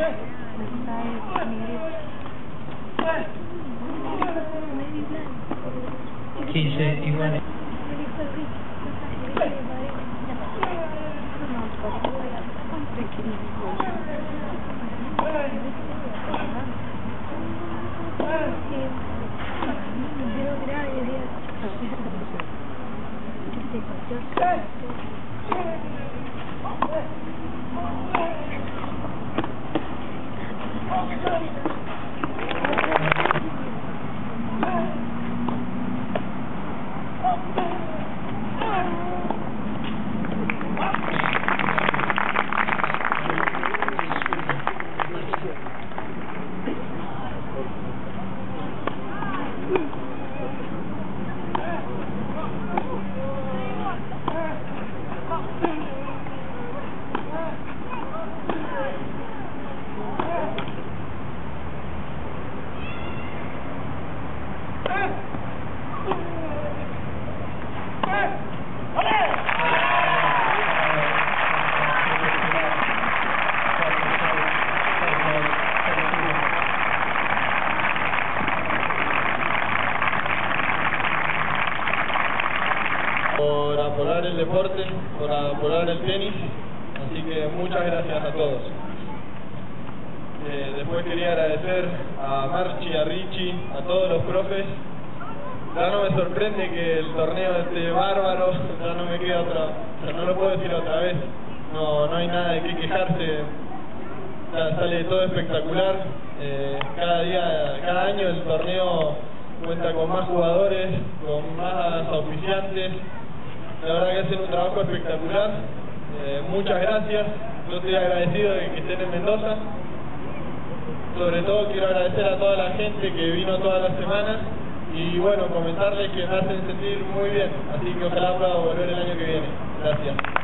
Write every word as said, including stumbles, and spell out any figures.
quince iguales. Por apoyar el deporte, por apoyar el tenis, así que muchas gracias a todos. Eh, después quería agradecer a Marchi, a Richie, a todos los profes. Ya no me sorprende que el torneo esté bárbaro, ya no me queda otra, o sea, no lo puedo decir otra vez, no, no hay nada de qué quejarse, ya sale todo espectacular. Eh, cada día, cada año el torneo cuenta con más jugadores, con más auspiciantes. La verdad que hacen un trabajo espectacular. Eh, muchas gracias. Yo estoy agradecido de que estén en Mendoza. Sobre todo quiero agradecer a toda la gente que vino todas las semanas y bueno, comentarles que me hacen sentir muy bien. Así que ojalá pueda volver el año que viene. Gracias.